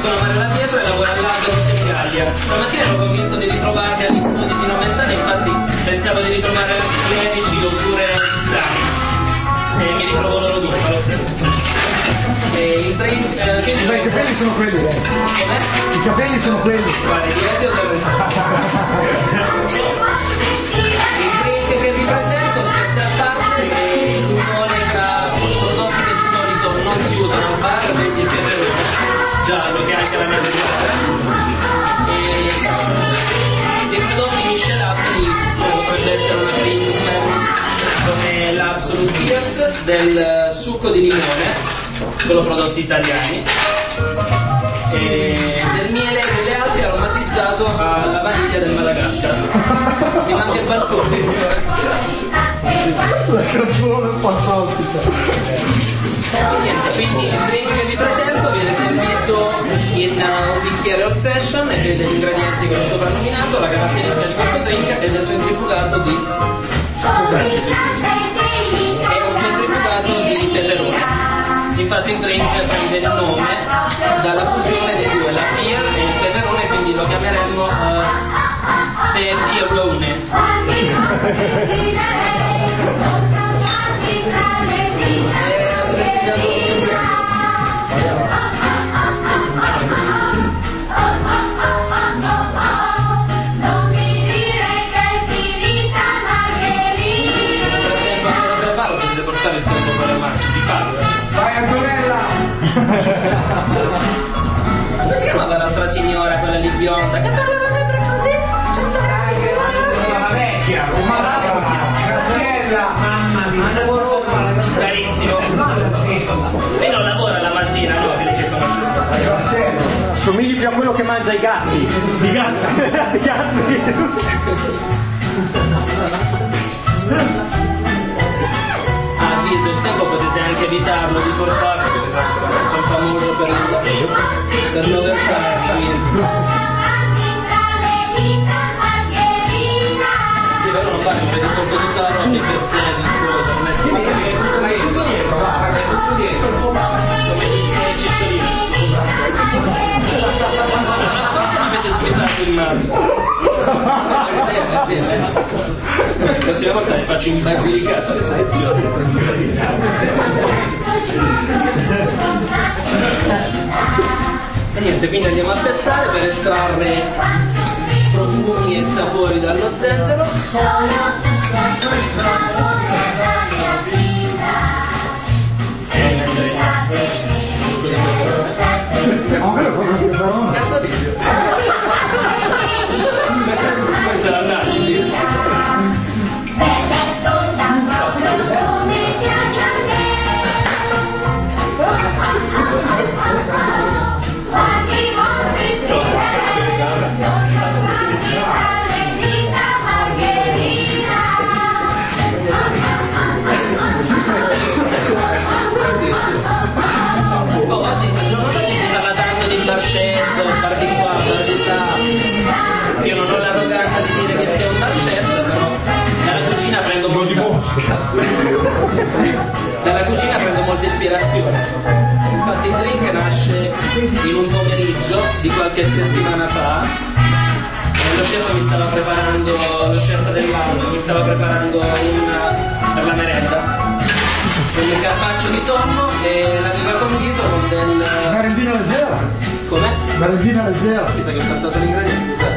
Sono Mario Pietro e lavoro all'Alto di Senigallia. Stamattina ero convinto di ritrovarmi agli studi di Nomentana, infatti pensavo di ritrovare clinici oppure strani. E mi ritrovo loro due, fa lo stesso. I capelli sono quelli, Com'è? I capelli sono quelli. Guarda, diretti o del resto? Il drink che vi presento, scherzi a parte, è l'unione tra prodotti che di solito non si usano al bar, vedi il peperone giallo che anche la mia e dei prodotti miscelati come potrebbe essere una cream come l'Absolute Tears, del succo di limone, quello prodotti italiani, e del miele e delle alpi aromatizzato alla vaniglia del Madagascar. Mi manca il bastone. La canzone fantastica. Quindi il drink che vi presento viene servito in un bicchiere old fashion e vede gli ingredienti che ho soprannominato, la caratteristica di questo drink è del centrifugato di peperone. Infatti il drink prende il nome dalla fusione dei due, la pear e il peperone, quindi lo chiameremmo peperone. Vai Antonella! Come si chiamava l'altra signora, quella lì bionda, che parlava sempre così? La vecchia, Graziella! Mamma mia, carissimo. Lei non lavora la mattina, no? Che lei si è conosciuta. Somigli più a quello che mangia i gatti. I gatti? I gatti! Avviso, il tempo potete anche evitarlo di portarlo, sono famoso per l'overtime. Sì, però non faccio, vedo un po' di carro e questioni di cosa, non è tutto dietro, guarda, è tutto dietro, come gli cicciolini. Non avete sfidato il mare. La prossima volta le faccio in Basilicata le selezioni. E niente, quindi andiamo a testare per estrarre profumi e sapori dallo zenzero. Questa è l'analisi. Oggi si parla tanto di barcetto, bar di qua, bar di là. Io non ho l'arroganza di dire che sia un barcetto, però dalla cucina prendo molta ispirazione. Infatti il drink nasce in un pomeriggio di qualche settimana fa. Lo chef mi stava preparando, lo chef dell'anno mi stava preparando per la merenda un carpaccio di tonno e l'aveva condito con del... Merendina leggera? Com'è? Merendina leggera. Mi sa che ho saltato l'ingrediente, scusate.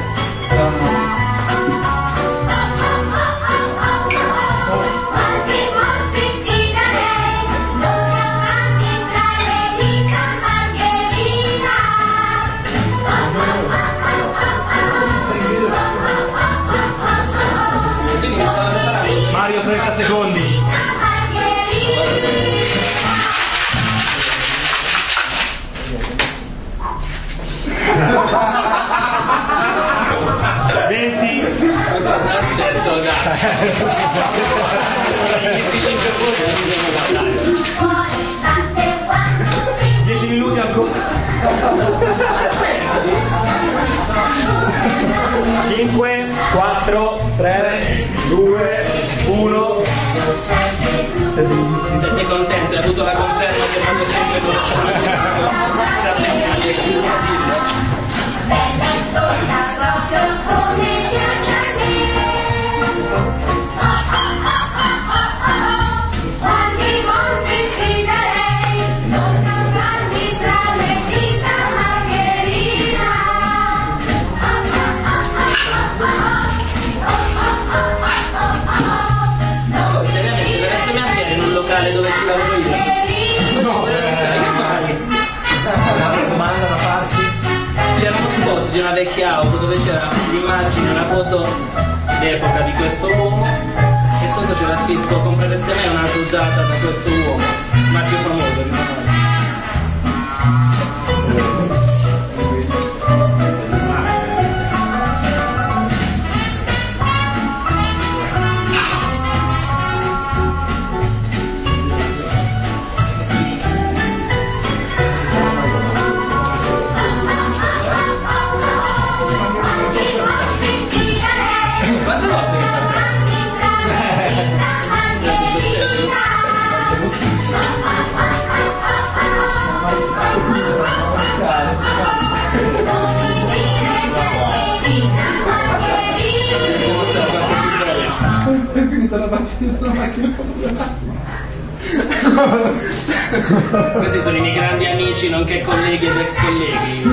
Quindi mi stava preparando... Mario 30 secondi. Aspetta, dai. 10 minuti ancora. 5, 4, 3, 2, 1. Se sei contento, hai avuto la conferma che fanno sempre immagini, una foto d'epoca di questo uomo e sotto c'era scritto comprereste mai un'auto usata da questo uomo, ma più famoso di Ronaldo. Quante volte che sta È finita la macchina. Questi sono i miei grandi amici, nonché colleghi ed ex colleghi.